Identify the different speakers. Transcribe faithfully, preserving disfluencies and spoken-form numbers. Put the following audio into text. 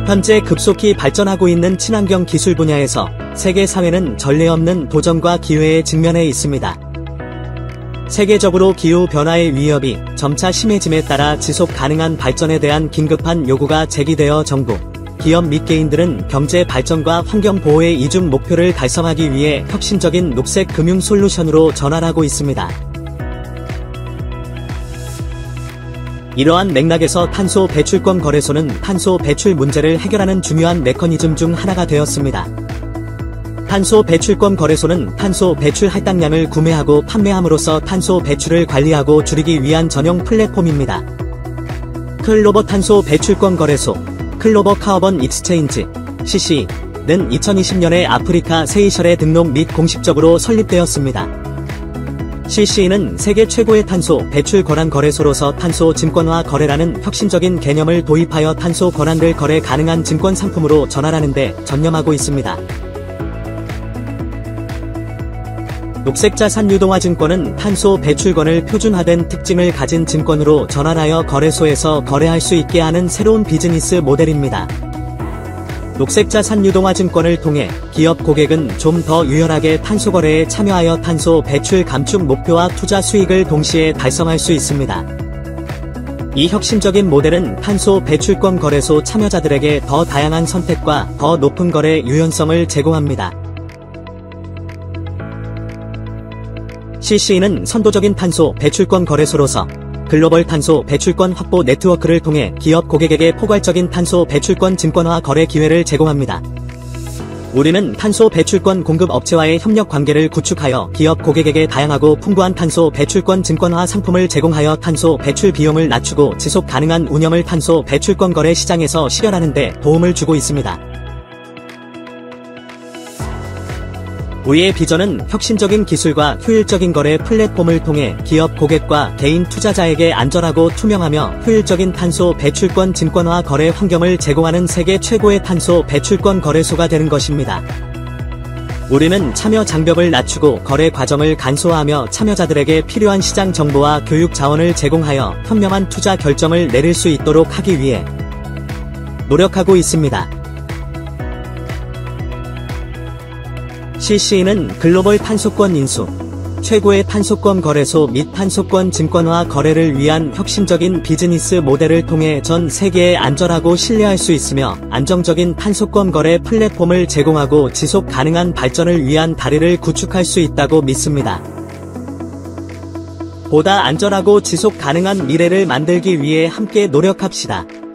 Speaker 1: 현재 급속히 발전하고 있는 친환경 기술 분야에서 세계 사회는 전례 없는 도전과 기회에 직면해 있습니다. 세계적으로 기후변화의 위협이 점차 심해짐에 따라 지속 가능한 발전에 대한 긴급한 요구가 제기되어 정부, 기업 및 개인들은 경제 발전과 환경 보호의 이중 목표를 달성하기 위해 혁신적인 녹색 금융 솔루션으로 전환하고 있습니다. 이러한 맥락에서 탄소 배출권 거래소는 탄소 배출 문제를 해결하는 중요한 메커니즘 중 하나가 되었습니다. 탄소 배출권 거래소는 탄소 배출 할당량을 구매하고 판매함으로써 탄소 배출을 관리하고 줄이기 위한 전용 플랫폼입니다. 클로버 탄소 배출권 거래소, 클로버 카버번 익스체인지, 씨씨이는 이천이십 년에 아프리카 세이셜에 등록 및 공식적으로 설립되었습니다. 씨씨이는 세계 최고의 탄소 배출 권한 거래소로서 탄소 증권화 거래라는 혁신적인 개념을 도입하여 탄소 권한을 거래 가능한 증권 상품으로 전환하는 데 전념하고 있습니다. 녹색자산 유동화 증권은 탄소 배출권을 표준화된 특징을 가진 증권으로 전환하여 거래소에서 거래할 수 있게 하는 새로운 비즈니스 모델입니다. 녹색자산 유동화 증권을 통해 기업 고객은 좀 더 유연하게 탄소 거래에 참여하여 탄소 배출 감축 목표와 투자 수익을 동시에 달성할 수 있습니다. 이 혁신적인 모델은 탄소 배출권 거래소 참여자들에게 더 다양한 선택과 더 높은 거래 유연성을 제공합니다. 씨씨이는 선도적인 탄소 배출권 거래소로서 글로벌 탄소 배출권 확보 네트워크를 통해 기업 고객에게 포괄적인 탄소 배출권 증권화 거래 기회를 제공합니다. 우리는 탄소 배출권 공급 업체와의 협력 관계를 구축하여 기업 고객에게 다양하고 풍부한 탄소 배출권 증권화 상품을 제공하여 탄소 배출 비용을 낮추고 지속 가능한 운영을 탄소 배출권 거래 시장에서 실현하는 데 도움을 주고 있습니다. 우리의 비전은 혁신적인 기술과 효율적인 거래 플랫폼을 통해 기업 고객과 개인 투자자에게 안전하고 투명하며 효율적인 탄소 배출권 증권화 거래 환경을 제공하는 세계 최고의 탄소 배출권 거래소가 되는 것입니다. 우리는 참여 장벽을 낮추고 거래 과정을 간소화하며 참여자들에게 필요한 시장 정보와 교육 자원을 제공하여 현명한 투자 결정을 내릴 수 있도록 하기 위해 노력하고 있습니다. 씨씨이는 글로벌 탄소권 인수, 최고의 탄소권 거래소 및 탄소권 증권화 거래를 위한 혁신적인 비즈니스 모델을 통해 전 세계에 안전하고 신뢰할 수 있으며 안정적인 탄소권 거래 플랫폼을 제공하고 지속 가능한 발전을 위한 다리를 구축할 수 있다고 믿습니다. 보다 안전하고 지속 가능한 미래를 만들기 위해 함께 노력합시다.